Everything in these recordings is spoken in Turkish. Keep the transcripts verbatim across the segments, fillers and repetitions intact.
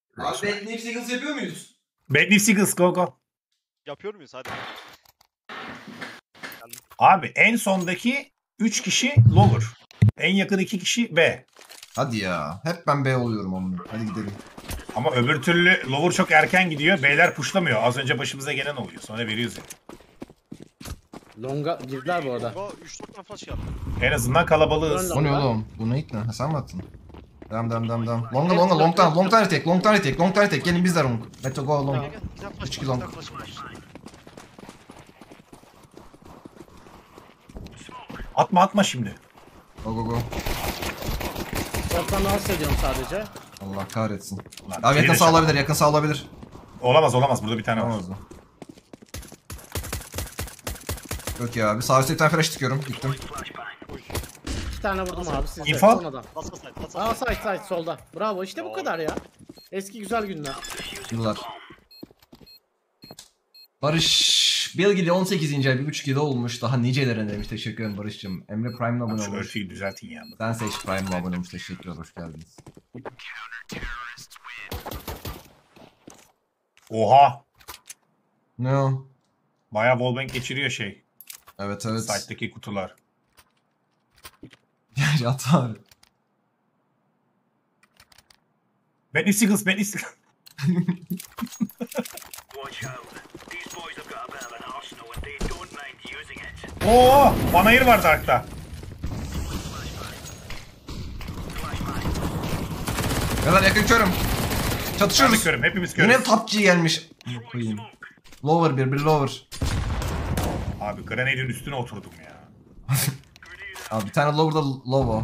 Abi Bad News Eagles yapıyor muyuz? Bad News Eagles go go. Yapıyor muyuz hadi. Abi en sondaki üç kişi lower. En yakın iki kişi B. Hadi ya. Hep ben B oluyorum onun. Hadi gidelim. Ama öbür türlü lower çok erken gidiyor. B'ler pushlamıyor. Az önce başımıza gelen oluyor. Sonra veriyoruz ya. Longa girdiler bu arada. üç dört tane flash yaptı. En azından kalabalığız. O ne oğlum? Bu ne lan? Ha, sen mi attın? Devam devam devam devam. Longa longa long time long time tek long time tek long time tek. Gelin biz de long. Meto go long. Gel gel. Bir tane flash Üç var, iki long. bir tane flash var. Atma atma şimdi. Go go go. Ortadan dans ediyorum sadece. Allah kahretsin. Lan, Abi biri yakın de sağ şaka. olabilir, yakın sağ olabilir. Olamaz olamaz. Burada bir tane var. Olmazdı. Yok ya abi sağ üstte bir tane flash tıkıyorum. Gittim. İki tane vurdum abi sizde. İnfo. Son adam. Bas bas bas. Aa side side solda. Bravo işte bu kadar ya. Eski güzel günler. Yıllar. Barış Bilgili on sekizinci ay bir buçuk yılı olmuş. Daha nicelerine demiş. Teşekkür ederim Barış'cığım. Emre Prime'la abone Şu olmuş. örtüyü düzeltin ya. Sen seç Prime'la abone olmuş. Teşekkürler. Hoş geldiniz. Oha. Ne o? Bayağı wallbang geçiriyor şey. Evet evet. Site'deki kutular. Yat abi. Bad News Eagles, Bad News Eagles. Oo, Panayır var Dark'ta. Beyler yakın körüm. Ben de Çatışıyoruz. körüm, hepimiz körüz. Yine top G gelmiş. Koyayım. Lower bir, bir lower. Abi Grenade'in üstüne oturdum ya. Abi bir tane lower'da low.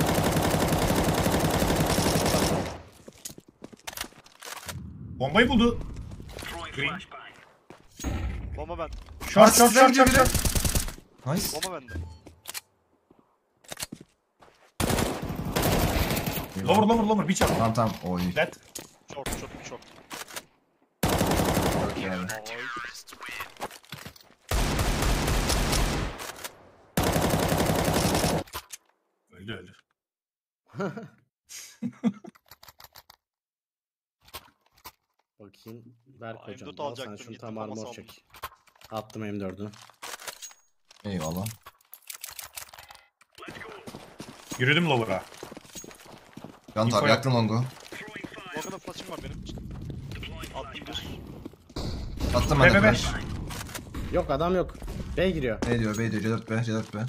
Bombayı buldu. Green. Bomba ben. Short, short, short, short, short. Nice. Bomba bende. Lower, lower, lower. Bir çap. Tamam tamam. Oy. Dead. Short short short. Çok iyi abi. Oy. Öldü öldü. Bakayım. Berk Aa, hocam. M dört Al sen alacaktım, şunu gittim tam ama armor saldım. çek. Attım M dördünü. Eyvallah. Yürüdüm lower'a. Gant Info abi yok. yaktın longu. Bu arada flash'ım var benim. Attım bir. Attım Be, ben de be, be. flash. Yok adam yok. B giriyor. B diyor B diyor. C dört B C dört B.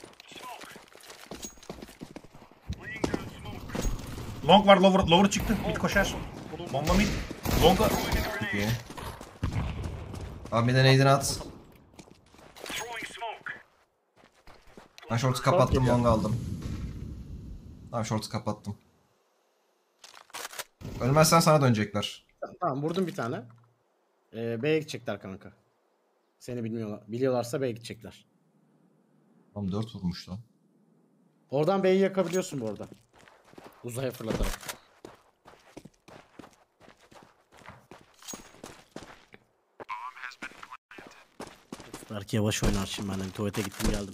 Long var, lower, lower çıktı. Mid koşar. Bomba mid. Long'a. Çok iyi. Abi bir de neydin at. Ben short'u kapattım geliyor. long aldım. Tamam short'u kapattım. Ölmezsen sana dönecekler. Tamam vurdum bir tane. Ee, B'ye gidecekler kanka. Seni bilmiyorlar. Biliyorlarsa B'ye gidecekler. Tamam dört vurmuş lan. Oradan B'yi yakabiliyorsun bu arada. Uzaya fırlatarak. Belki yavaş oynar şimdi ben de bir tuvalete gittim geldim.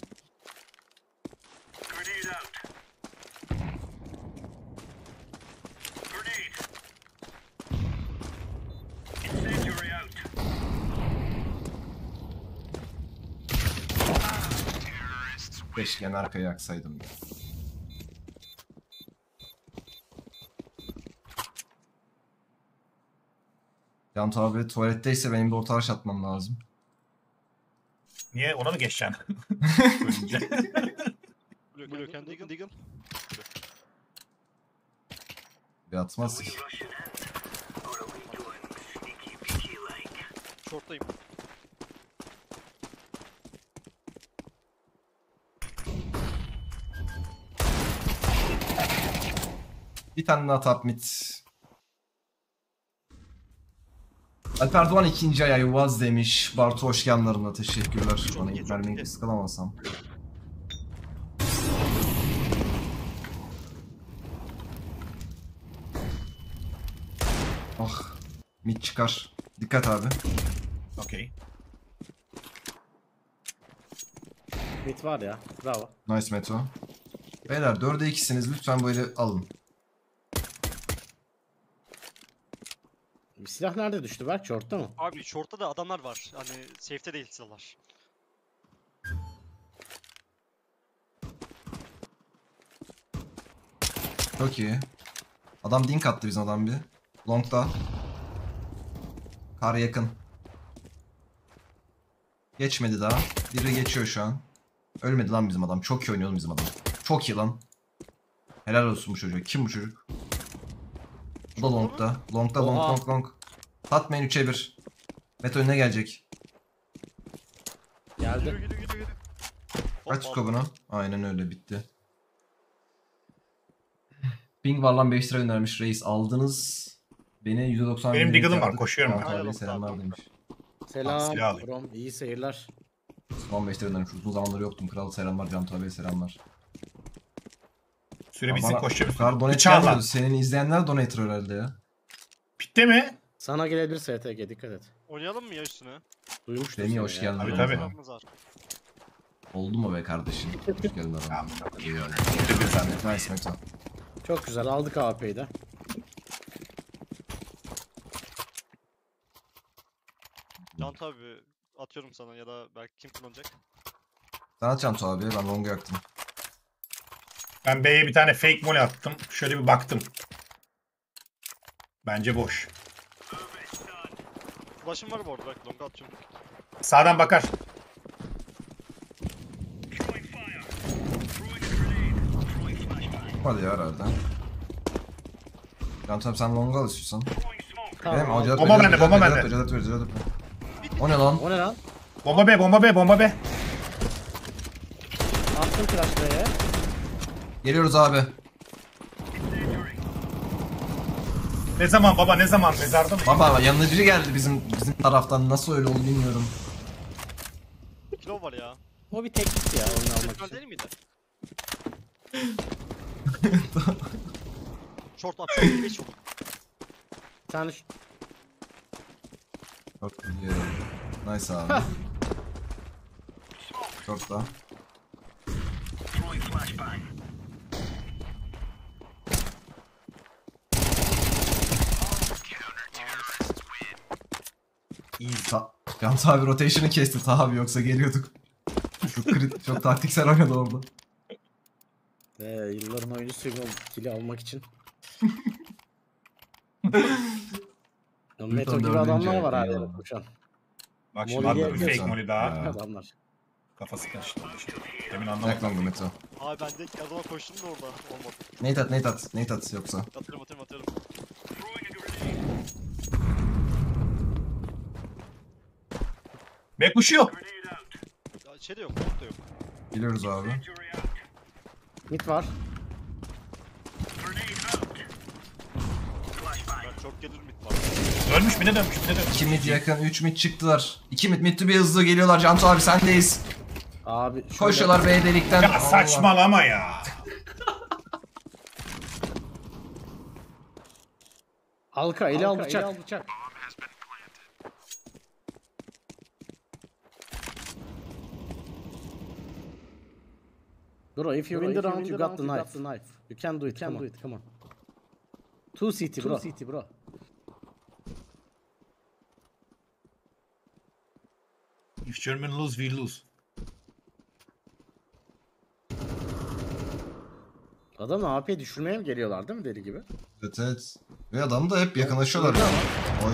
Keşke en arkaya yaksaydım ya. Can abi tuvaletteyse benim de orta araç atmam lazım. Niye? Ona mı geçeceksin? Ölünce. Blue can diggle diggle. Bir atmaz. Short'tayım. Bir tane daha top mid. Alper Doğan ikinci ay Ayvaz demiş. Bartu hoş geldin, teşekkürler. Bana ilk vermeyi kıskalamasam. Ah. Mid çıkar. Dikkat abi. Okey. Mid var ya. Bravo. Nice Meto. Beyler dörde ikisiniz, lütfen böyle alın. Silah nerede düştü Berk? Short'ta mı? Abi short'ta da adamlar var. Hani safe'te değil silahlar. Çok iyi. Adam dink attı bizim adam bir. Long'da. Kar yakın. Geçmedi daha. Biri geçiyor şu an. Ölmedi lan bizim adam. Çok iyi oynuyor oğlum bizim adam. Çok iyi lan. Helal olsun bu çocuğa. Kim bu çocuk? Bu da long'da. Long'da long Oha. long long. Tatmayın üçe bir. Meto önüne gelecek. Yürü Geldi. yürü yürü yürü. Kaç Hop, skobunu? Aynen öyle bitti. Ping var lan beş lira önermiş reis. Aldınız. Beni yüzde doksan Benim bir Deagle'ım var, yaptık. koşuyorum Tamam, ben. tabii, Aynen, selamlar tamam. demiş. Selam. silah alayım. From. İyi seyirler. on beş lira önermiş. Uzun zamandır yoktum. Kral selamlar. Can Tuğabe'ye selamlar. Süre bitsin Bana koşacağım. bu kadar donate Bıçağım gelmiyordu. lan. Senin izleyenler donator herhalde ya. Bitti mi? Sana gelebilir S T G, dikkat et. Oynayalım mı ya üstüne? Duymuştum Demi seni hoş ya. geldin. Tabii, Can tabii. Tuğabe. Silahımız var. Oldu mu be kardeşim? Hoş geldin adam. Tamam. İyi öyle. Bitti bir zahmet. Nice Meto. Çok güzel, aldık A P'yi de. Can tabi atıyorum sana ya da belki kim kullanacak? Sen at Can Tuğabe. Ben longu yaktım. Ben B'ye bir tane fake mole attım. Şöyle bir baktım. Bence boş. Flash'ım var bu arada belki longa atıyorum. Sağdan bakar. Hadi ya herhalde. Can Tuğabe sen longu al istiyorsan. Tamam. Benim acele Bomba bende, bomba bende. Acele etme, acele etme. O ne lan? O ne lan? Bomba B, bomba B, bomba B. Attım Flash B'ye. Geliyoruz abi. Ne zaman baba, ne zaman? Mezarda mı? Baba yanına biri geldi bizim bizim taraftan. Nasıl öyle oldu bilmiyorum. Kilo var ya. O bir teknikti ya oyunu almak Tekrar için. değil miydi? Short up, short geç olur. Bir tane şu- Çok iyi. Nice abi. Çok da. İyi. Ta Can abi rotation'ı kesti ta abi yoksa geliyorduk. Çok, krit çok taktiksel oynadı orada. Ee, yılların oyuncusuyum oğlum, kili almak için. Ya Meto gibi dördüncü adamlar var ayda hala ya. uçan. Bak şimdi Molly'ye attım bir fake geçen. mole daha. Ya. Adamlar. Kafası karıştı. işte. Demin Yak anlamadım. lan bu Meto. Abi ben de adama koştum da orada olmadı. Nate at Nate at Nate at yoksa. Atıyorum atıyorum atıyorum. B kuşuyor. Ya şey de yok, long da yok. Geliyoruz abi. Mid var. Ben çok gelir mid var. Dönmüş mü ne dönmüş mü ne dönmüş? iki mid yakın, üç mid çıktılar. iki mid mid to be hızlı geliyorlar. Cantu abi sendeyiz. Abi şöyle- Koşuyorlar B delikten. Ya Allah. saçmalama ya. Halka eli al bıçak. Al bıçak. Bro, if you win the round, you got the knife. You can do it. Can do it. Come on. Two C T, bro. Two C T, bro. If German lose, we lose. Adamı A P düşürmeye mi geliyorlar değil mi deli gibi? Evet evet. Ve adam da hep yakınlaşıyorlar ya. Oy.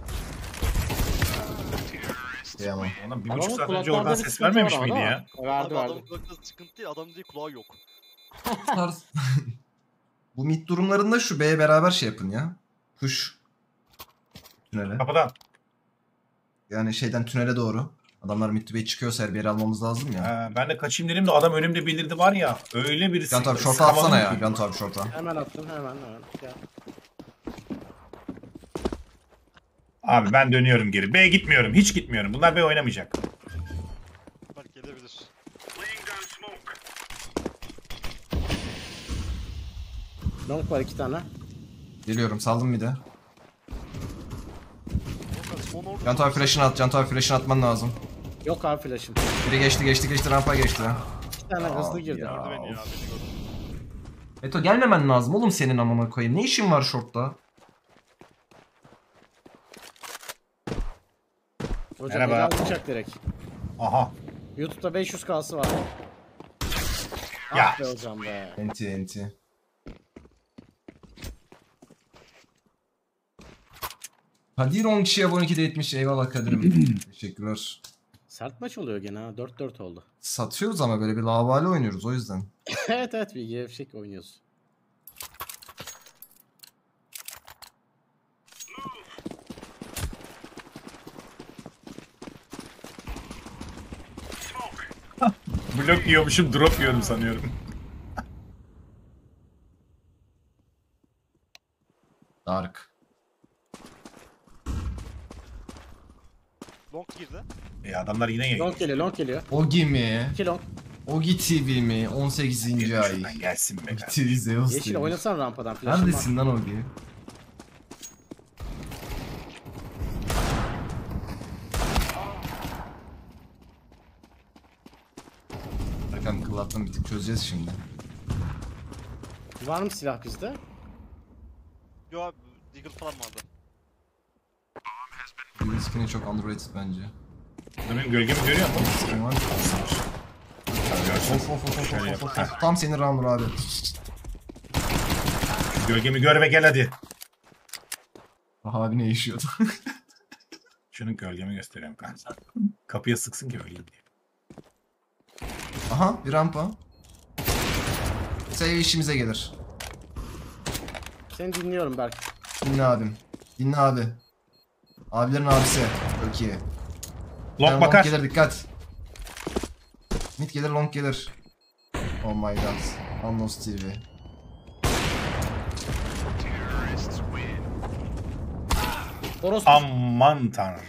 Kıyamam. Oğlum bir Adamın buçuk saat önce kulaklarda oradan bir ses sıkıntı vermemiş var miydi ama. ya? Verdi Abi verdi. adamın kulakta sıkıntı değil, adam değil kulağı yok. Tarz- Bu mid durumlarında şu B'ye beraber şey yapın ya. Push. Tünele. Kapıdan. Yani şeyden tünele doğru. Adamlar mid to B'ye çıkıyorsa her bir yere almamız lazım ya. Ha, ben de kaçayım dedim de adam önümde belirdi var ya. Öyle birisi. Cantu abi şorta Sıkamadım atsana ya. ki. Cantu abi şorta. Hemen attım hemen hemen. Gel. Abi ben dönüyorum geri. B gitmiyorum. Hiç gitmiyorum. Bunlar B oynamayacak. Belki gelebilir. Long var iki tane. Geliyorum saldım bir de. Volkan, Simon orada. Cantu abi flash'ını at. Cantu abi flash'ını atman lazım. Yok abi flash'ım. Biri geçti geçti geçti rampa geçti. İki tane hızlı girdi. ya. Gördü beni ya, beni gördü. Meto gelmemen lazım oğlum senin amına koyayım. Ne işin var shortta? Hocam Merhaba. Merhaba. Alacak direkt. Aha. YouTube'da beş yüz K'sı var. Ya. Ah be hocam be. Enti enti. Kadir on kişiye abone de etmiş. Eyvallah Kadir'im. Teşekkürler. Sert maç oluyor gene ha. dört dört oldu. Satıyoruz ama böyle bir lavali oynuyoruz o yüzden. evet evet bir gevşek oynuyoruz. Blok yiyormuşum, drop yiyorum sanıyorum. Dark. Long girdi. E adamlar yine geliyor. Long geliyor long geliyor. Ogi mi? iki long. Ogi T V mi? on sekizinci ay. Şuradan gelsin be Ogi kardeşim. T V Zeus Yeşil demiş. oynasan rampadan flash'ım var. Neredesin lan Ogi? Bakalım kıvlattan bir tık çözeceğiz şimdi. Var mı silah bizde? Yo abi Deagle falan vardı. Green skin'i çok underrated bence. Benim gölgemi görüyor musun? Skin var. Görsün. Of of of of Şöyle of of yap. of. Tam senin round'un abi. Gölgemi gör ve gel hadi. Aha abi ne yaşıyordu? Şunun gölgemi gösteriyorum kanka. Kapıya sıksın ki öleyim diye. Aha bir rampa. Sev işimize gelir. Seni dinliyorum Berk. Dinle abim. Dinle abi. Abilerin abisi. Çok iyi. Long Yani bakar. Long gelir dikkat. Mid gelir long gelir. Oh my god. Annos T V. Orospu. Aman tanrım.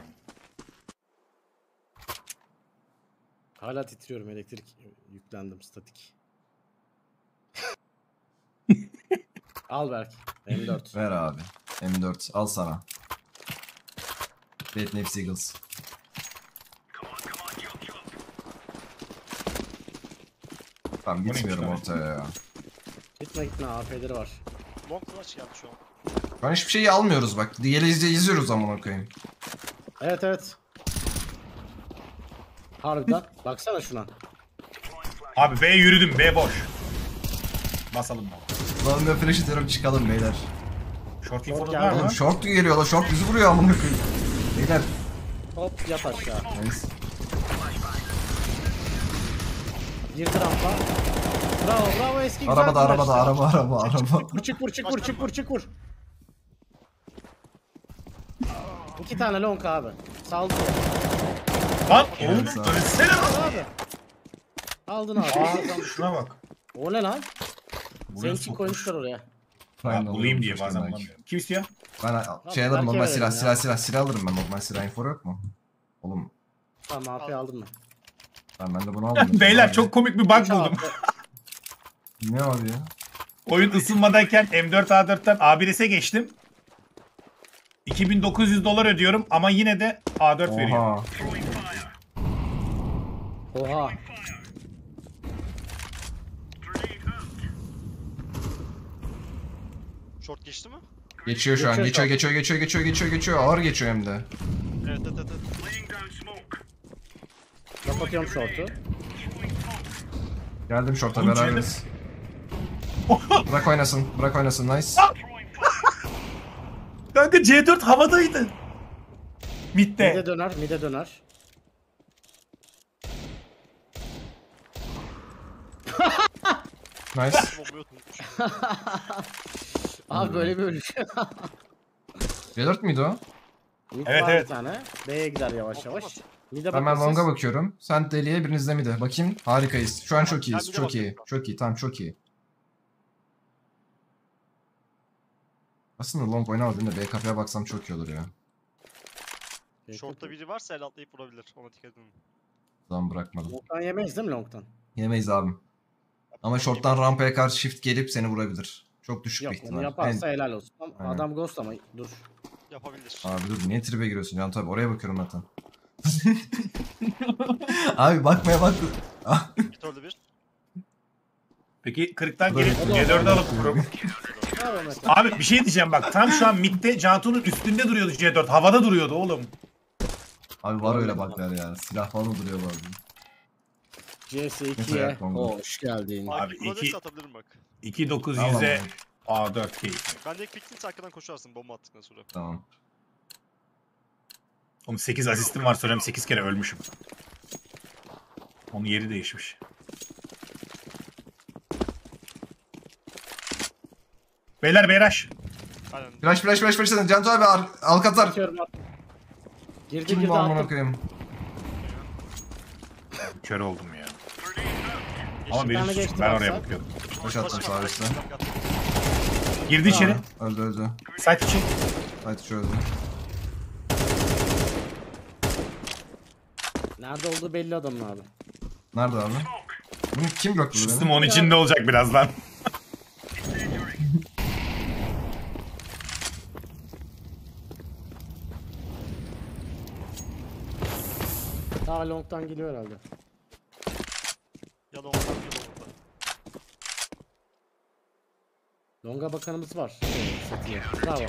Hala titriyorum elektrik yüklendim statik. Al Berk. M dört. Ver abi. M dört al sana. Bad Naps Eagles. Ben gitmiyorum neymiş ortaya ya. Gitme gitme A F'leri var. Long flash geldi şu an. Ben hiçbir şeyi almıyoruz bak. Diğeri izle izliyoruz amına koyayım. Evet evet. Harbiden. Baksana şuna. Abi B yürüdüm. B boş. Basalım baba. Lan ben flash atıyorum çıkalım beyler. Short info'da geldi. var Oğlum mı? short geliyor la short bizi vuruyor amına koyayım. Beyler. Hop yat aşağı. Nice. Girdi rampa. Bravo bravo eski güzel Arabada arabada flash'tı. araba araba araba. Vur çık vur çık vur çık vur çık vur. İki tane long abi. Saldı. Lan oğlum Evet, sağ ol. dönsene lan. Abi. Aldın abi. Aa şuna bak. O ne lan? Buraya Senin için sokmuş. koymuşlar oraya. Ha, bulayım diye Hoş bazen demek. bulamıyorum. Kim istiyor? Ben şey alırım belki normal öyle silah ya. silah silah silah alırım ben normal silah info yok mu? Oğlum Tamam A P aldım ben. ben, ben de bunu aldım. Beyler Abi. çok komik bir bug Üç buldum. A P. Ne abi ya? Oyun ısınmadayken M dört A dörtten A bir S'e geçtim. iki bin dokuz yüz dolar ödüyorum ama yine de A dört veriyor. Oha. Oha. Short geçti mi? Geçiyor şu an. Geçiyor Geçiyor şu an. geçiyor geçiyor geçiyor geçiyor geçiyor. Ağır geçiyor hem de. Evet evet evet. evet. Kapatıyorum short'u. Geldim short'a Oğlum, beraberiz. Bırak oynasın. Bırak oynasın. Nice. Kanka C dört havadaydı. Mid'de. Mide döner, mide döner. Nice. Bombayı unutmuş. Abi böyle bir ölüş. C dört müydü o? Mid Evet, var evet. bir tane. B'ye gider yavaş yavaş. Mide Ben, ben bakın longa siz. bakıyorum. Sen deliye biriniz de mide. Bakayım. Harikayız. Şu an çok Ben iyiyiz. bir de Çok iyi. bakıyorum. Çok iyi. Tamam çok iyi. Aslında long oynamadım da B kapıya baksam çok iyi olur ya. Short'ta biri varsa el atlayıp vurabilir. Ona dikkat edin. Zaman bırakmadım. Long'dan yemeyiz değil mi long'dan? Yemeyiz abim. Ama short'tan rampaya karşı shift gelip seni vurabilir. Çok düşük Yok bir onu ihtimal. yaparsa En- helal olsun. Ama Aynen. adam ghost ama dur. Yapabilir. Abi dur niye tribe giriyorsun Can tabi oraya bakıyorum zaten. Abi bakmaya bak. Git öldü bir. Peki kırıktan Böyle- gelip C dördü alıp vururum. Bravo Mete. Abi bir şey diyeceğim bak. Tam şu an mid'de Cantu'nun üstünde duruyordu C dört. Havada duruyordu oğlum. Abi var öyle baklar ya. Silah falan duruyor bazen. C S Mesela ikiye Kongo. hoş geldin. Abi, Abi iki- iki... atabilirim bak. iki dokuz Tamam yüze abi. A dört keyif. Ben de ilk pikniğin arkadan koşarsın bomba attıktan sonra. Tamam. Oğlum sekiz asistim var söyleyeyim sekiz kere ölmüşüm. Onun yeri değişmiş. Beyler beyraş. Aynen. Flash flash flash flash. Cantu abi ar- Alcatraz. Atıyorum attım. Girdi Kim girdi bu amına attım. koyayım? Kör oldum ya. Yeşil. Ama Bir tane biri geçti suçlu. Ben oraya varsa. bakıyordum. Koş attım sağ üstte. Girdi içeri. Ha, öldü öldü. Site içi. Haydi şu öldü. Nerede olduğu belli adamın abi. Nerede abi? Bunu kim blokladı Sistem beni? onun içinde olacak birazdan. Daha long'tan geliyor herhalde. Ya da ondan ya da ondan. Long'a bakanımız var. Setiye. Bravo.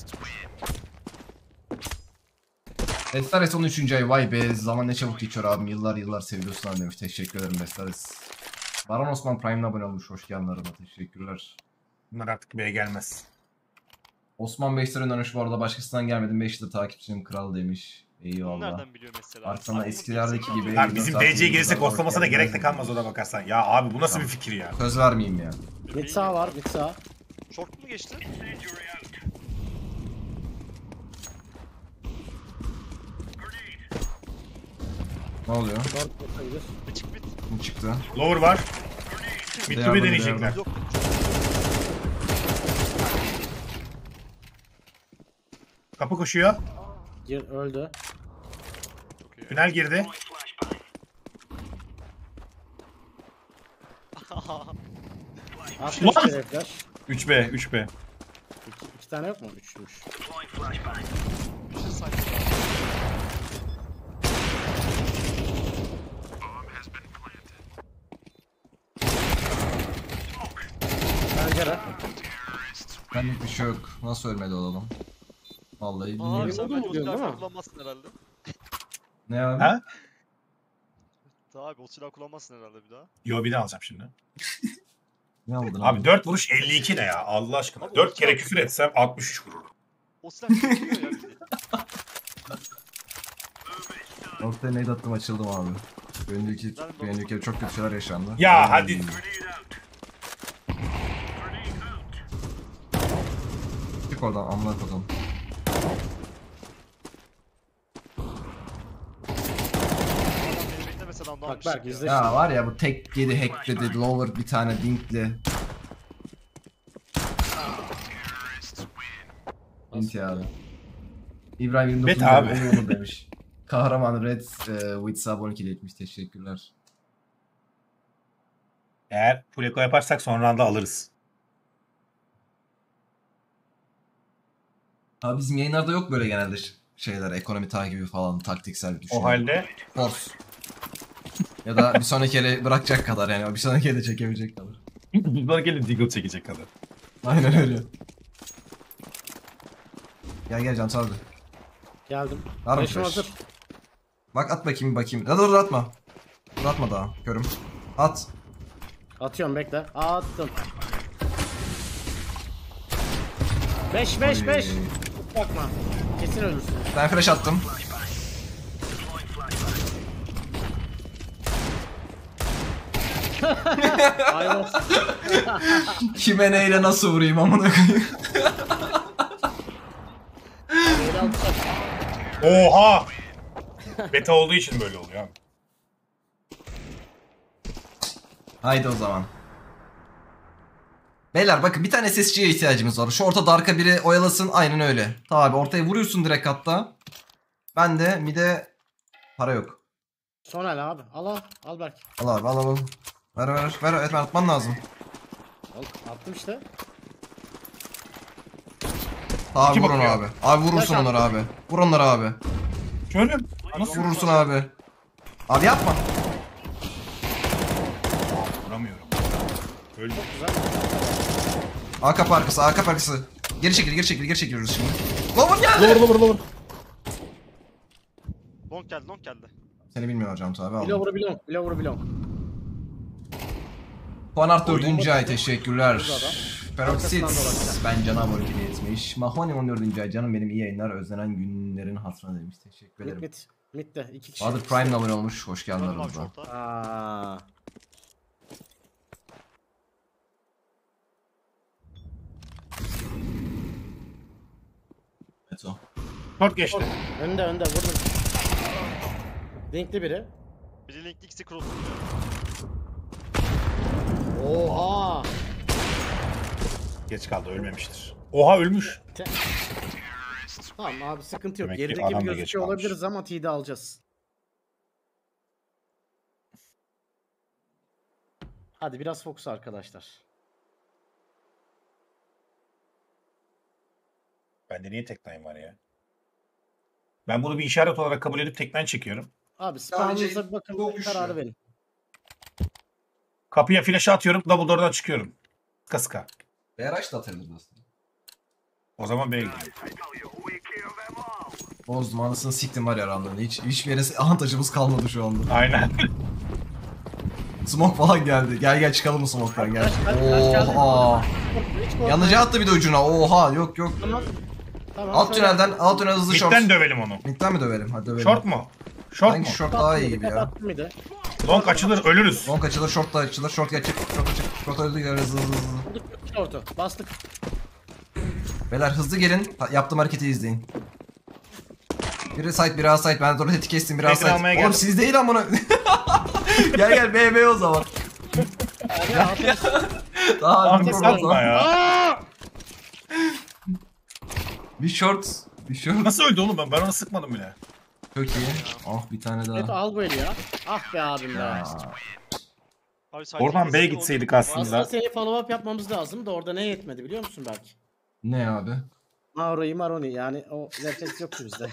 Estares on üçüncü ay. Vay be zaman ne çabuk geçiyor abim. Yıllar yıllar seviyorsun abi demiş. Teşekkür ederim Estares. Baran Osman Prime'le abone olmuş. Hoş geldin arada. Teşekkürler. Bunlar artık B'ye gelmez. Osman beş lira dönüş bu arada. Başkasından gelmedim. beş lira takipçinin kral demiş. Bunu Eyvallah. nereden biliyor mesela? Artık sana Abi, eskilerdeki bunu gibi- Abi bizim D C'ye gelirsek oslamasına gerek de kalmaz ona bakarsan. Ya abi bu nasıl Tamam. bir fikir ya? Söz vermeyeyim ya. Mid sağ var, mid sağ. Short mu geçti? Ne oluyor? Short bakabilir. Açık bit. Bu çıktı. Lower var. Mid to Devam B edin, deneyecekler. Yok. Kapı koşuyor. Gir öldü. Çok iyi. Tünel girdi. Attı bir kere flash. üç B, üç B. İki, iki tane yok mu? Üçmüş. Bir şey sanki. Pencere. Benlik bir şey yok. Nasıl ölmedi o adam? Vallahi Aa bilmiyorum. sen Oldu bence mu o diyorsun, silahı değil mi? kullanmazsın herhalde. Ne abi? Ha? Daha abi o silahı kullanmazsın herhalde bir daha. Yo bir de alacağım şimdi. Ne aldın Abi dört vuruş elli iki ne ya Allah aşkına. Abi dört o kere silah- küfür etsem altmış üç vururum. O silah kullanıyor ya bir de. Ortaya nade attım açıldım abi. Bu önceki, Ben bu önceki çok kötü şeyler yaşandı. Ya Ay. hadi. Çık oradan amına koydum. Adam beni beklemese lan Bak dalmıştık Berk ya. izle Ya şimdi. var ya bu tek yedi hack dedi, lower bir tane dinkli. Dinti abi. İbrahim yirmi dokuz Bet abi. abi. demiş. Kahraman Red e, with sub on iki etmiş. Teşekkürler. Eğer full echo yaparsak sonra anda alırız. Abi bizim yayınlarda yok böyle genelde ş- şeyler, ekonomi takibi falan, taktiksel bir düşünce. O halde Force. Ya da bir sonraki ele bırakacak kadar yani bir sonraki ele çekebilecek kadar. bunlar gelin Deagle çekecek kadar. Aynen öyle. Gel gel Can abi. Geldim. Var mı Flash'ım flash? hazır. Bak at bakayım bakayım. Ya dur dur atma. Dur atma daha. Körüm. At. Atıyorum bekle. Attım. beş beş Oy. beş. Bakma. Kesin ölürsün. Ben flash attım. Aynen. Kime neyle nasıl vurayım amına koyayım. Beyler alacak. Oha! Beta olduğu için böyle oluyor abi. Haydi o zaman. Beyler bakın bir tane S S C'ye ihtiyacımız var. Şu orta darka biri oyalasın aynen öyle. Tamam abi ortaya vuruyorsun direkt hatta. Ben de mide para yok. Sonel abi. Al al. Al Berk. Al abi al al. Ver ver ver. Evet atman lazım. Al. Attım işte. Abi İki vurun bakıyor. abi. Abi vurursun Kaç onları abi. Vur onları abi. Şöyle nasıl Vurursun abi. Abi yapma. vuramıyorum. Öldü. A kapı arkası, A kapı arkası. Geri çekil, geri çekil, geri çekiliyoruz şimdi. Lover geldi. Lover lover lover. Long geldi, long geldi. Seni bilmiyor hocam tabi aldım. Below belong. Below belong. Puanart Oyun dördüncü ay bakıyor. teşekkürler. Arkasından Peroxid dolaşacak. ben canavar gibi etmiş. Mahoni on dördüncü ay canım benim iyi yayınlar özlenen günlerin hatırına demiş. Teşekkür Mid ederim. mid. Mid'de iki kişi. Bahadır Prime abone olmuş. Hoş geldin Döndüm abi aramıza. short'a. Aa. Evet o. Short geçti. Önde önde vurdum. Linkli biri. Biri linkli, ikisi cross. Oha. Geç kaldı ölmemiştir. Oha ölmüş. Te- Tamam abi sıkıntı yok. Demek ki Geride adam gibi da geç gözüküyor kalmış. olabiliriz ama T'de alacağız. Hadi biraz fokus arkadaşlar. Bende niye teknayım var ya? Ben bunu bir işaret olarak kabul edip teknen çekiyorum. Abi Sadece spawn'ınıza bir bakın çok kararı güçlü. verin. Kapıya flash atıyorum. Double door'dan çıkıyorum. Sıka sıka. B R H da atabiliriz aslında. O zaman B'ye gidiyorum. Bozdum anasını siktim var ya random. Hiç, hiçbir yere avantajımız kalmadı şu anda. Aynen. Smoke falan geldi. Gel gel çıkalım bu smoke'tan gel. Kaç, kaç, kaç geldi? Oha. Hiç korkma. Yanıcı attı bir de ucuna. Oha yok yok. Tamam. Tamam. Alt şöyle- tünelden alt tünel hızlı short. Mid'den dövelim onu. Mid'den mi dövelim? Hadi dövelim. Short mu? Short Sanki mu? short daha iyi gibi ya. Kapattım mıydı? Long açılır ölürüz. Long açılır, short da açılır. Short geçecek, short açık. Short öldü hızlı hızlı hızlı. Vurduk short'u. Bastık. Beyler hızlı gelin. Ha- Yaptığım hareketi izleyin. Biri side, biri A side. Ben de orada teti kestim, biri A Tekrar side. almaya Oğlum geldim. siz değil amına. Gel gel B B o zaman. Ya, aferin. Daha Abi bir satma ya. Bir short. Bir short. Nasıl öldü oğlum ben? Ben onu sıkmadım bile. Çok iyi. Ah bir tane Evet daha. al bu eli ya. Ah be abim be. Ya. Abi sadece Oradan ikisi B'ye de gitseydik oynuyor. aslında. Aslında seni follow up yapmamız lazım da orada ne yetmedi biliyor musun belki? Ne abi? Maro'yu Maroni yani o refleks yoktu bizde.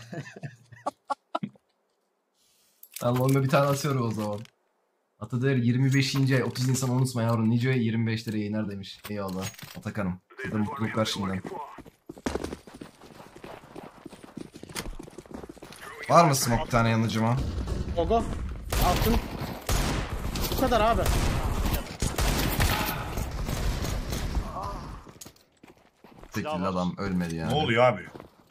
Ben Long'a bir tane atıyorum o zaman. Atadır yirmi beşinci ay otuz insan unutma yavrum. Nice'ye yirmi beş lira yayınlar demiş. Eyvallah. Atakan'ım. Size mutluluklar şimdiden. Var mı smoke bir tane yanıcıma? Gogo. Altın. Bu kadar abi. Tekil adam ölmedi yani. Ne oluyor abi?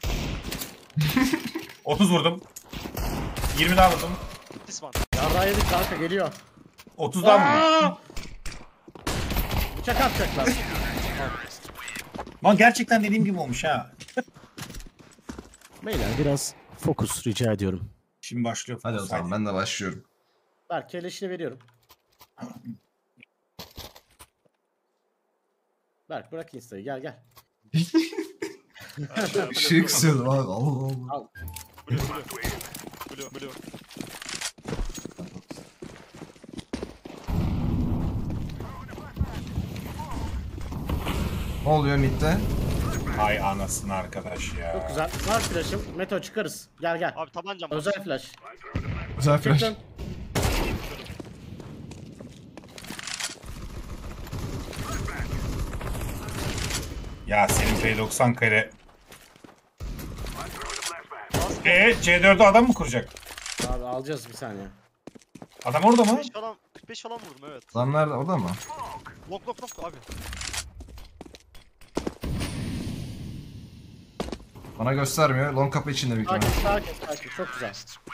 otuz vurdum. yirmi daha vurdum. This one. Yarrağı yedik kanka geliyor. otuz daha vurdum. Aa! Bıçak atacaklar. Lan gerçekten dediğim gibi olmuş ha. Beyler biraz fokus rica ediyorum. Şimdi başlıyor. Hadi o zaman ben de başlıyorum. Berk keleşini veriyorum. Berk bırak insta'yı gel gel. Işığı kısıyordum abi. Allah Allah. Al. Blue, blue. Blue, blue. Ne oluyor midde? Ay anasını arkadaş ya. Çok güzel. Var flash'ım. Meto çıkarız. Gel gel. Abi tabancam var. Özel flash. Güzel flash. Çıktın. Ya senin P doksan kare. Eee C dört'e adam mı kuracak? Abi alacağız bir saniye. Adam orada mı? kırk beş falan, kırk beş falan vurdum evet. Adam nerede? Orada mı? Lock lock lock abi. Bana göstermiyor. Long kapı içinde büyük Sakin ihtimal. sakin sakin. Çok güzel.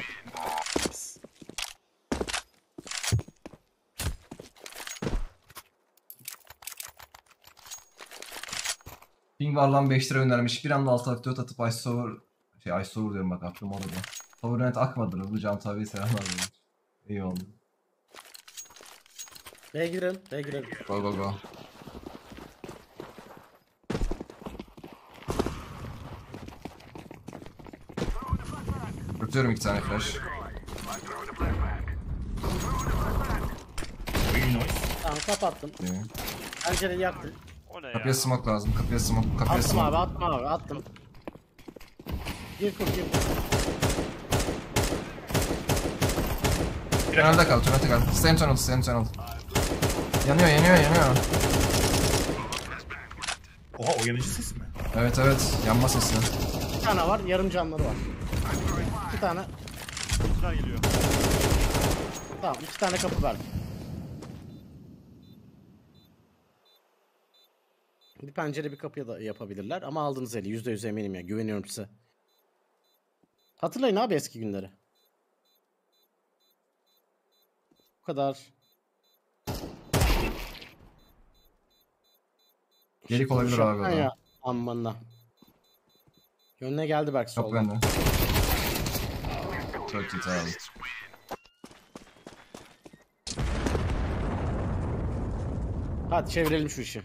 Ping var lan beş lira önermiş. Bir anda alt aktör atıp Ice Sour... Şey Ice Sour diyorum bak aklım orada. Sournet akmadır. Bu Can tabi'ye selamlar demiş. İyi oldu. B'ye girelim. B'ye girelim. Go go go. Atıyorum iki tane flash. Oyun noise. Tamam kapattım. İyi. Pencereyi yaktım. O ne ya? Kapıya smoke lazım. Kapıya smoke. Kapıya Attım smoke. abi attım abi attım. Gir kur gir. Tünelde kal. Tünelde kal. Same tunnel. Same tunnel. Yanıyor yanıyor yanıyor. Oha o yanıcı ses mi? Evet evet. Yanma sesi. Bir tane var yarım canları var. Bir tane. Tünel geliyor. Tamam iki tane kapı verdim. Bir pencere bir kapıya da yapabilirler ama aldınız eli. yüzde yüz eminim ya. Güveniyorum size. Hatırlayın abi eski günleri. Bu kadar. Gelik olabilir abi. Ha o da. ya. Amanla. Önüne geldi belki Yok soldan. bende. Çok iyi abi. Hadi çevirelim şu işi.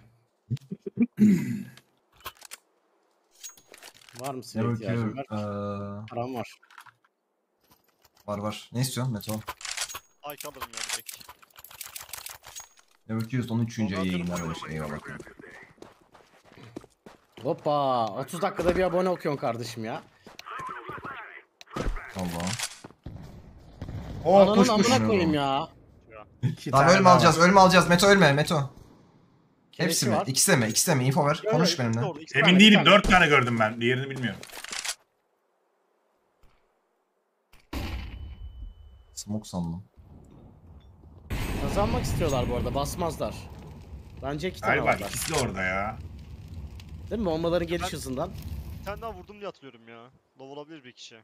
Var mı Ne silah ihtiyacın bakıyor? var? Ee, Param var. var var. Ne istiyorsun Meto? Ay kalırım ya direkt. Ne bakıyoruz? Onun üçüncü Ondan yayınlar sonra- böyle şey. Eyvallah. Hoppa. otuz dakikada bir abone okuyorsun kardeşim ya. Allah. Oo Ananın kuş kuş. amına koyayım ya. İki Tamam tane ölme daha alacağız. var. Ölme alacağız. Meto ölme. Meto. Keleşi Hepsi mi? var. İkisi de mi? İkisi de mi? Info ver. Yok, Konuş yok, benimle. Orada iki Emin tane. değilim. tane. Dört tane gördüm ben. Diğerini bilmiyorum. Smoke sandım. Kazanmak istiyorlar bu arada. Basmazlar. Bence iki tane Galiba varlar. ikisi de orada ya. Değil mi? Bombaların geliş Ben- hızından. Bir tane daha vurdum diye hatırlıyorum ya. Love olabilir bir kişi.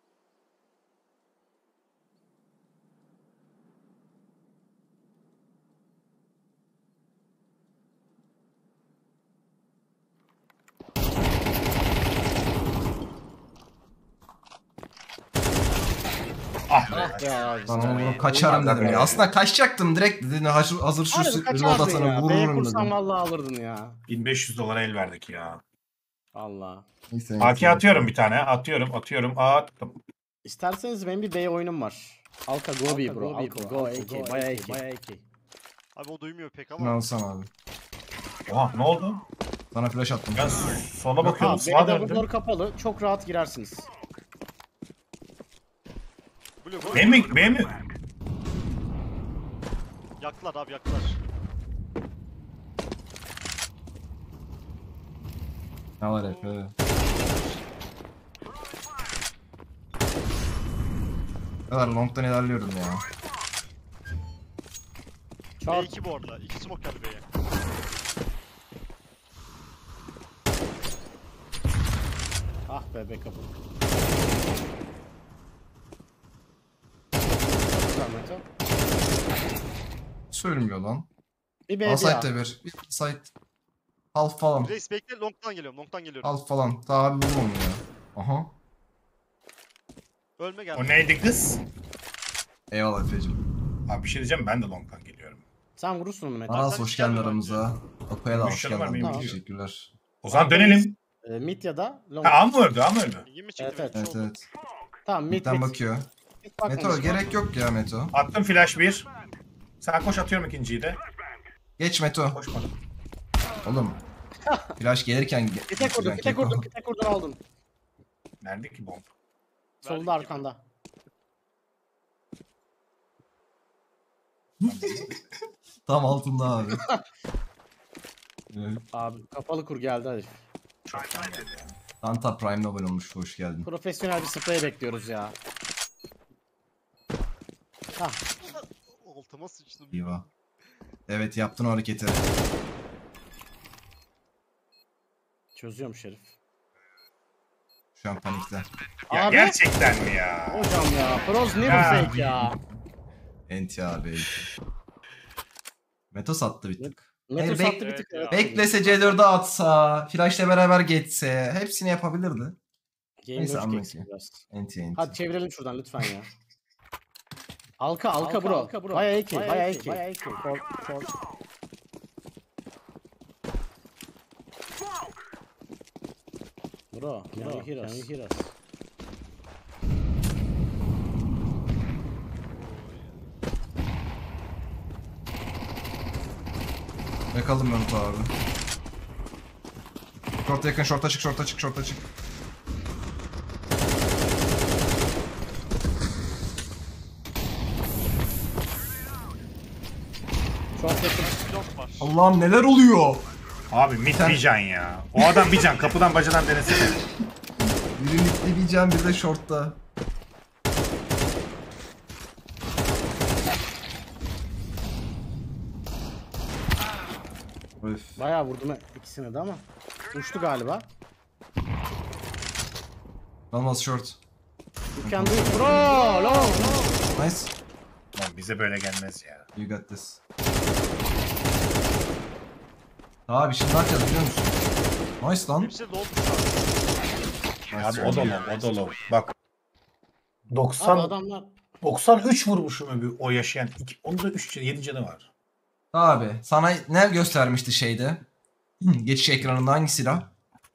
Ah be. Ah ya. Lan işte. oğlum kaçarım Olmaz dedim be. ya. Aslında kaçacaktım direkt dedin hazır, hazır şu Harbi reload kaçardın atanı ya. B'ye vururum kursan dedim. vallahi alırdın ya. bin beş yüz dolara el verdik ya. Allah. Neyse, A K neyse. atıyorum bir tane. Atıyorum atıyorum. Attım. İsterseniz benim bir B oyunum var. Alka go B bro. Alka go A K. Baya A K. Abi o duymuyor pek Bunu ama. alsam abi. Oha ne oldu? Sana flash attım. Ben sola bakıyordum. Abi Sağa B'de döndüm. double kapalı. Çok rahat girersiniz. Blue go. B mi? B mi? Yaklar abi yaklar. Ne var Efe? kadar long'dan ilerliyorum ya. B Çarp. iki bu arada. İki smoke geldi B'ye. Ah be be kapı. Zahmet o. Söylemiyor lan. Bir B Al bir site A. de bir. Bir site. Half falan. Reis bekle long'dan geliyorum. Long'dan geliyorum. Half falan. Daha abi vurmam ya. Aha. Ölme geldi. O neydi kız? Eyvallah Efe'cim. Abi bir şey diyeceğim. Ben de long'tan geliyorum. Sen vurursun onu Mete. Aras sen hoş hiç geldin gelme aramıza. Apo'ya da hoş Müşteri var, geldin. benim Teşekkürler. O zaman dönelim. Ee, mid ya da long. Ha am mı öldü? Am öldü. İlgimi mi çekti Evet, benim? evet. Bir Evet şey oldu. evet. Tamam mid Mid'den mid. bakıyor. Mid bakmamış. Meto gerek yok ya Meto. Attım flash bir. Sen koş atıyorum ikinciyi de. Geç Meto. Koşmadım. Oğlum. Flash gelirken ge- Bir tek vurdum, bir tek Keko. vurdum, bir tek vurdun aldın. Nerede ki bomb? Solda arkanda. Tam altında abi. Evet. Abi kapalı kur geldi hadi. Çoktan geldi ya. Danta Prime'le abone olmuş. Hoş geldin. Profesyonel bir sprey bekliyoruz ya. Hah. Altıma sıçtım. Diva. Evet yaptın o hareketi. Çözüyorum Şerif. Şu an panikte. Ya Abi. gerçekten mi ya? Hocam ya. Pros never Ya. fake ya. Enti abi. Meto sattı bir tık. Meto Hayır, sattı bek- bir tık. Evet Evet. Beklese C dört'e atsa, Flash'le beraber geçse hepsini yapabilirdi. Game Neyse, logic anladım. eksik biraz. Enti enti. Hadi çevirelim şuradan lütfen ya. Alka alka bro. Baya iki, baya iki. Short, short. Bro, can you hear us? Can you hear us? Yakaladım Meto abi. Short yakın, short açık, short açık, short açık. Short yakın. Long var. Allah'ım neler oluyor? Abi mid Sen- bir can ya. O adam bir can. Kapıdan bacadan denesene. Biri midde diyeceğim, bir de short'ta. Öf. Bayağı vurdum ikisine de ama. Uçtu galiba. One was short. You can do it bro. Long, long. Nice. Lan bize böyle gelmez ya. You got this. Abi şimdi ne yapacağız biliyor musun? Nice lan. Hepsi de olmuş abi. Abi o da low, o da low. Bak. Abi doksan, adamlar. doksan üç vurmuşum öbür o yaşayan. İki, onda üç, yedi canı var. Abi sana ne göstermişti şeyde? Geçiş ekranında hangi silah?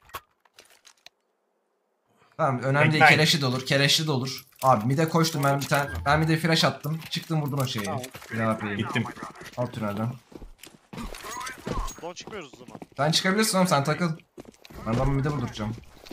Tamam önemli değil, Magnite. keleşli de olur, keleşli de olur. Abi mide koştum ben bir tane, ben bir de flash attım. Çıktım vurdum o şeyi. Tamam. Ne yapayım? Gittim. Alt tünelden. Don çıkmıyoruz o zaman. Sen çıkabilirsin oğlum, sen takıl. Ben adamı mide vurduracağım.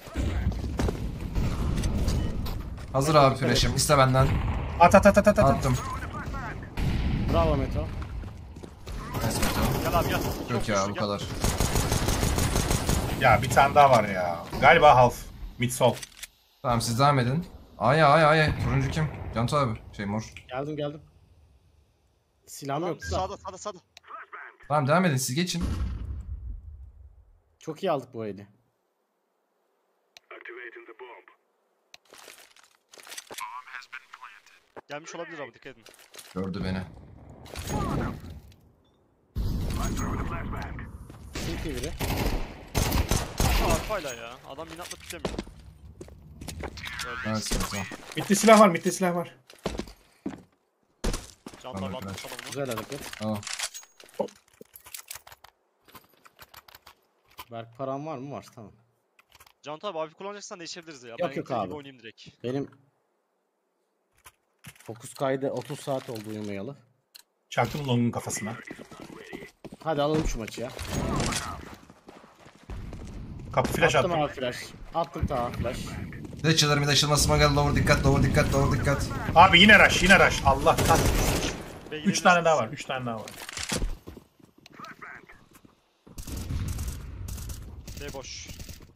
Hazır abi flash'im, iste benden. At at at at at. at. Attım. Bravo Meto. Nice Meto. Gel abi gel. Yok ya bu gel. kadar. Ya bir tane daha var ya. Galiba half. Mid sol. Tamam siz devam edin. Ay ay ay. Turuncu kim? Cantu abi. Şey mor. Geldim geldim. Silahım Lan, yok da. sağda sağda sağda. Tamam devam edin, siz geçin. Çok iyi aldık bu eli. Gelmiş olabilir abi, dikkat edin. Gördü beni. Çok iyi biri. Arpayla ya. Adam inatla piklemiyor. Öldü. Nice Meto. Midde silah var, midde silah var. Can tabi Tamam, attım evet. sana bunu. Güzel hareket. Al. Berk param var mı? Var tamam. Can tabi abi kullanacaksan değişebiliriz ya. Yok, ben yok yok, abi. gibi oynayayım direkt. Benim fokus kaydı otuz saat oldu uyumayalı. Çaktım Long'un kafasına. Hadi alalım şu maçı ya. Kapı flash Attım attım. abi flash. Attım tamam flash. Bir de açılır, bir de açılmasıma geldi. Lower dikkat, lower dikkat, lower dikkat. Abi yine rush, yine rush. Allah kahretsin. Ve Üç tane daha var, üç tane daha var. B boş.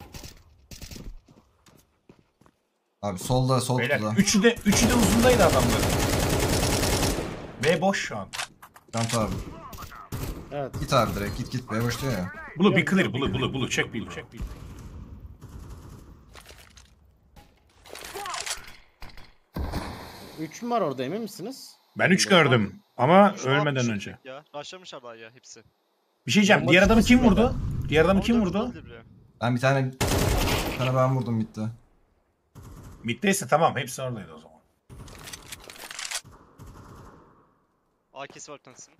Abi solda, sol Beyler, kutuda. üçü de, üçü de uzundaydı adamların. B boş şu an. Cantu abi. Evet. Git abi direkt, git git. B boş diyor ya. Bulu bir clear, bulu bulu bulu. Check bulu, check bulu. üç mü var orada emin misiniz? Ben üç gördüm ama Şu an ölmeden şu- önce. Ya rushlamışlar daha ya hepsi. Bir şey diyeceğim. Bomba Diğer adamı kim çıkmasın vurdu? Diğer adamı kim Orada vurdu? olabilir bile. Ben bir tane, bir tane ben vurdum bitti. Mid'deyse tamam. Hepsi oradaydı o zaman. A K'si var bir tanesinin.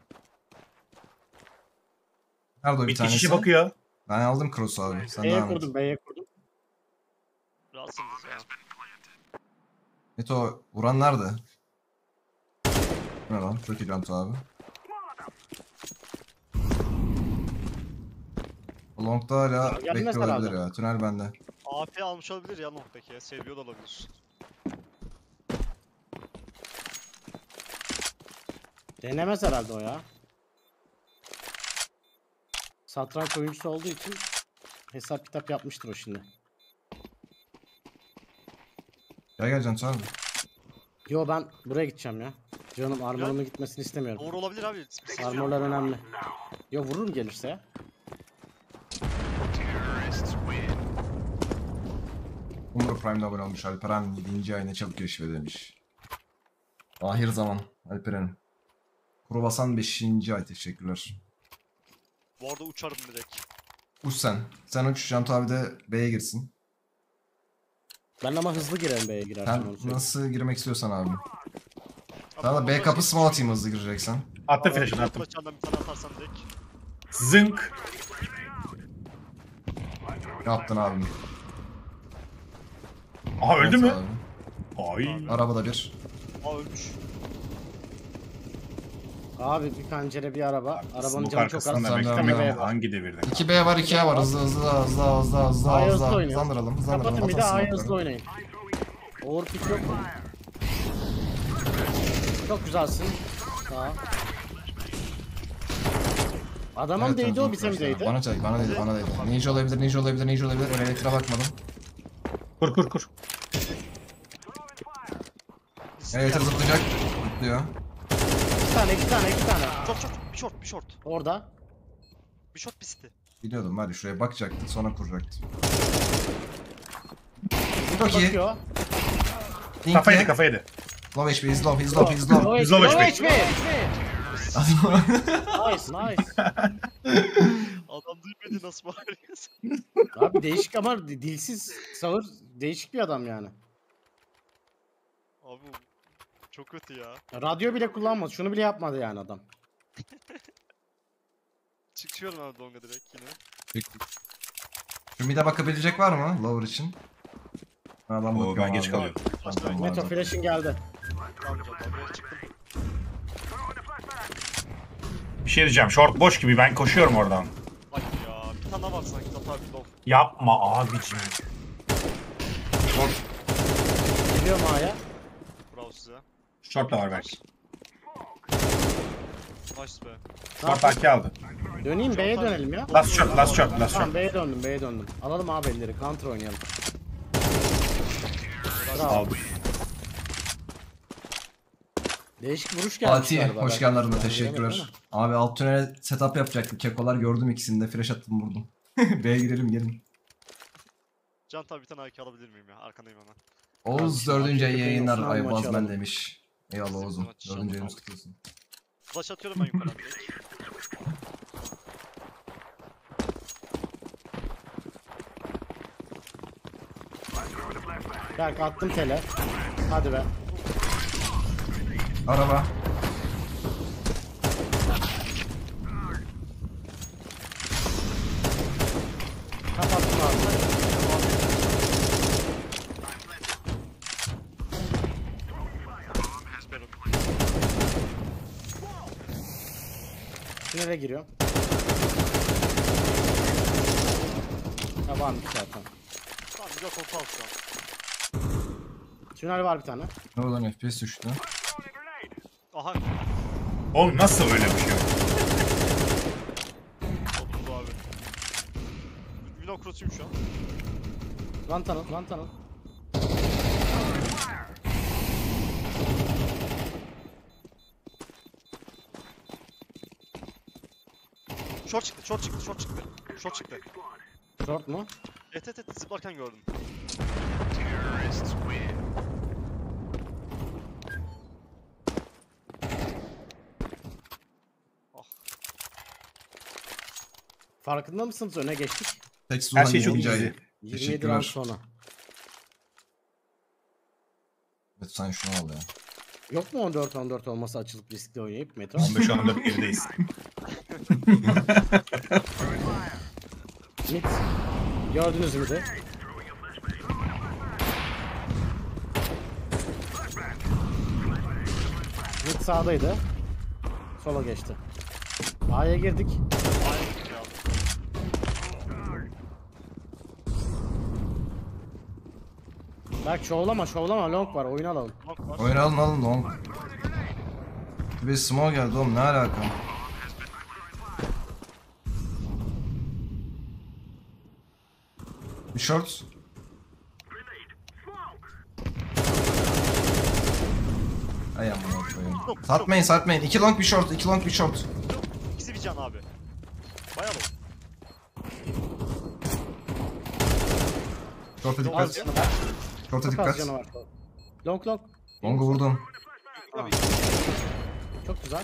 Nerede o bir Mid tanesi? kişi bakıyor. Ben aldım cross abi. Sen B'ye devam et. kurdum B'ye kurdum. Rahatsınız ya. Meto vuran nerede? Bu ne lan? Çok iyi Cantu abi. O Long'da hala Gelmez bekliyor olabilir herhalde. ya. Tünel bende. A P almış olabilir ya noktaki ya. Seviyor da olabilir. Denemez herhalde o ya. Satranç oyuncusu olduğu için hesap kitap yapmıştır o şimdi. Gel gel Cantu abi. Yo ben buraya gideceğim ya. Canım armorumun gitmesini istemiyorum. Doğru olabilir abi. Armorlar önemli. Yo vururum gelirse ya. Umur Prime'da abone olmuş Alperen yedinci ayına çabuk keşfe demiş. Ahir zaman Alperen. Kuru basan beşinci ay teşekkürler. Bu arada uçarım direkt. Uç sen. Sen uç, Cantu abi de B'ye girsin. Ben ama hızlı girerim B'ye girersen Sen onu söyleyeyim. nasıl girmek istiyorsan abi. Abi Sana da B bomba kapı şey- small atayım hızlı gireceksen. Attım Abi, flash'ını attım. Flash bir tane atarsan direkt. Zınk. Ne yaptın abim? Aha öldü Evet mü? abi. Ay. Arabada bir. Aa ölmüş. Abi bir pencere bir araba. Arabanın Smoke canı çok az. arkasında Sen beklemek devam et. ama hangi devirde? iki B var, iki A var. Hızlı hızlı hızlı hızlı hızlı A'ya hızlı. hızlı oynuyor. Hızlandıralım hızlandıralım. Kapatın bir de Atasın A'ya noktaları. hızlı oynayın. Overpick yok mu? Çok güzelsin. Sağ. Adamın Evet, değdi evet, o bize mi arkadaşlar. değdi? Bana çay, bana değdi, bana değdi. Ninja olabilir, ninja olabilir, ninja olabilir. Öyle elektriğe bakmadım. Kur kur kur. Elektrik zıplayacak. Zıplıyor. İki tane iki tane iki tane. Çok çok bir short bir short. Orada. Bir shot bir city. Biliyordum var ya, şuraya bakacaktı sonra kuracaktı. Çok iyi. Bakıyor. Kafa yedi Link'le. kafa yedi. Low H P, he's low, he's low, he's low. Güzel Low H P. H P. Nice nice. Adam duymadı nasıl bağırıyorsun? Abi değişik ama dilsiz sağır değişik bir adam yani. Abi bu çok kötü ya. Radyo bile kullanmadı. Şunu bile yapmadı yani adam. Çıkıyorum abi longa direkt yine. Şu mid'e bakabilecek var mı lower için? Ben, ben, Oo, ben geç kalıyorum. Tamam, Meto abi. flash'in geldi. Tamam canım abi çıktım. Bir şey diyeceğim. Short boş gibi. Ben koşuyorum oradan. Bak ya bir tane daha var sanki Tat abi long. Yapma abicim. Geliyor A'ya. Bravo size. Short da var belki. Nice be. Short belki aldı. Döneyim B'ye dönelim ya. Last short, last short, last Tamam short. B'ye döndüm B'ye döndüm. Alalım abi elleri counter oynayalım. Bravo. Aldı. Değişik vuruş gelmiş Fatih, galiba. hoş Ben- geldin arada, ben teşekkürler. göremedim Abi alt tünele setup yapacaktım. Kekolar gördüm ikisini de, flash attım vurdum. B'ye girelim gelin. Can tabi bir tane A K alabilir miyim ya? Arkandayım hemen. Oğuz Kardeşim, dördüncü Akif yayınlar Bey'in Ayvaz maçı ben alalım. demiş. Eyvallah Oğuz'um. Maçı Dördüncü alalım. yayınımız kutlu olsun. Flash atıyorum ben yukarı direkt. onu. Berk attım tele. Hadi be. Araba. Kapattım abi. Tünele giriyorum. Tamam zaten. Tamam güzel kontrol şu an. Tünel var bir tane. Ne oldu lan, F P S düştü. Aha. Oğlum nasıl öyle bir şey? Oldu abi. Vino cross'uyum şu an. Lan tanın, lan tanın. Short çıktı, short çıktı, short çıktı. Short çıktı. Short mu? Et et et zıplarken gördüm. Ah. Farkında mısınız? Öne geçtik. Her Teksturan şey çok yayıncı easy. ayı. yirmi yedi Teşekkürler. round sonra. Evet sen şunu al ya. Yok mu on dört on dört olması açılıp riskli oynayıp Metro? on beş on dört gerideyiz. Mid. Gördünüz mü de? Mid sağdaydı. Sola geçti. A'ya girdik. Aynen ya. Berk şovlama şovlama long var oyun alalım. Long var. Oyunu alın alın long. Bir small geldi oğlum, ne alaka? Bir short. Ay amına koyayım. Satmayın satmayın. İki long bir short, iki long bir short. İkisi bir can abi. Bayağı long. Short'a Az dikkat. canı var. Short'a Çok az dikkat. canı var. Long long. Long'u vurdum. Tamam. Çok güzel.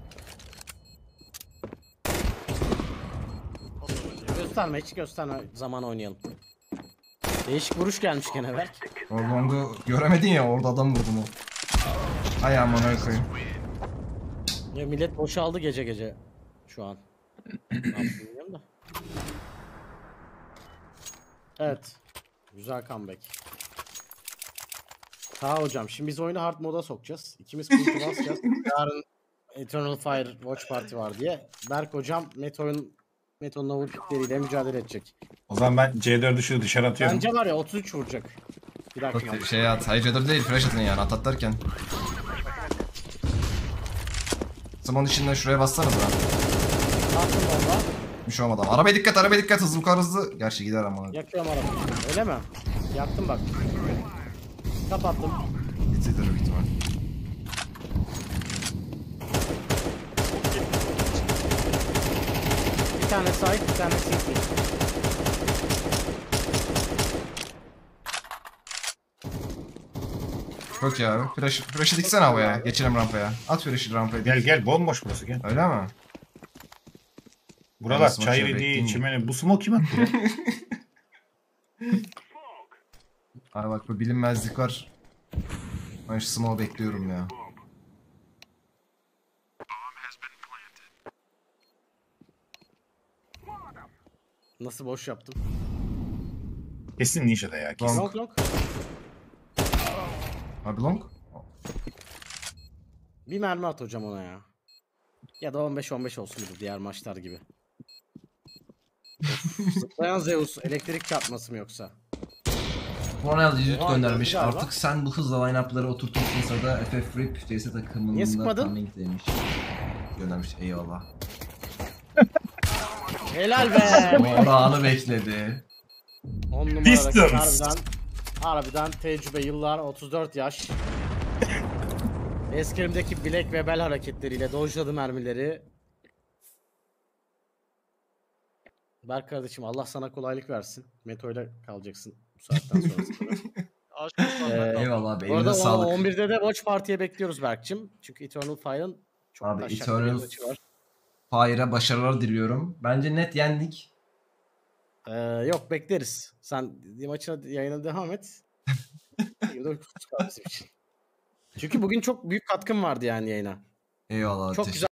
Gösterme hiç gösterme zaman oynayalım. Değişik vuruş gelmiş gene Berk. O long'u göremedin ya, orada adam vurdum o. Ay amına koyayım. Ya millet boşaldı gece gece şu an. Ne yaptım bilmiyorum da. Evet. Güzel comeback. Ta hocam şimdi biz oyunu hard moda sokacağız. İkimiz pultu basacağız. Yarın Eternal Fire Watch Party var diye. Berk hocam Meto'nun Meto'nun overpickleriyle mücadele edecek. O zaman ben C dördü şu dışarı atıyorum. Bence var ya otuz üç vuracak. Bir dakika. Bak, şey at, Hydrator değil, flash atın yani, at at derken. Zaman içinden şuraya bassanız ha. Attım bomba. Bir şey olmadı. Arabaya dikkat, arabaya dikkat, hızlı bu kadar hızlı. Gerçi gider ama. Yakıyorum arabayı. Öyle mi? Yaktım bak. Kapattım. Gitseydi büyük ihtimal. Bir tane side, bir tane C T. Çok iyi abi. Flash, flash'ı diksene havaya. Geçelim rampaya. At flash'ı rampaya. Gel gel bomboş burası gel. Öyle mi? Buralar Nasıl çayır maçı idi, bekleyeyim? çimeni. Bu smoke kim attı ya? Abi bak bu bilinmezlik var. Ben şu small bekliyorum ya. Nasıl boş yaptım? Kesin Ninja'da ya kesin. Long long. Abi long. Bir mermi at hocam ona ya. Ya da on beş on beş olsun bir de diğer maçlar gibi. Of, zıplayan Zeus elektrik çarpması mı yoksa? Ronald yüzük Oha, göndermiş. geldi galiba. Artık sen bu hızla line-up'ları oturtursun sırada F F Rip C S Niye takımında sıkmadın? coming demiş. Göndermiş. Eyvallah. Helal be. Oranı bekledi. on numaradaki Distance. harbiden, harbiden tecrübe yıllar otuz dört yaş. Eskirimdeki bilek ve bel hareketleriyle dojladı mermileri. Berk kardeşim Allah sana kolaylık versin. Meto'yla kalacaksın bu saatten sonrasında. Ağaç kuşlar Ee, bende. Eyvallah abi. Bu Eline arada o- sağlık. on birde de Watch Party'ye bekliyoruz Berk'cim. Çünkü Eternal Fire'ın çok Abi taşacak Eternal bir maçı var. Fire'a başarılar diliyorum. Bence net yendik. Ee, yok bekleriz. Sen maçına yayına devam et. Bir de uykusuz kal bizim için. Çünkü bugün çok büyük katkın vardı yani yayına. Eyvallah. Çok teşekkür güzel